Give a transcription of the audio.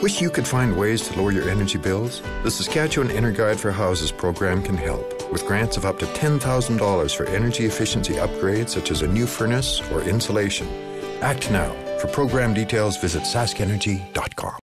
Wish you could find ways to lower your energy bills? The Saskatchewan EnerGuide for Houses program can help, with grants of up to $10,000 for energy efficiency upgrades such as a new furnace or insulation. Act now. For program details, visit SaskEnergy.com.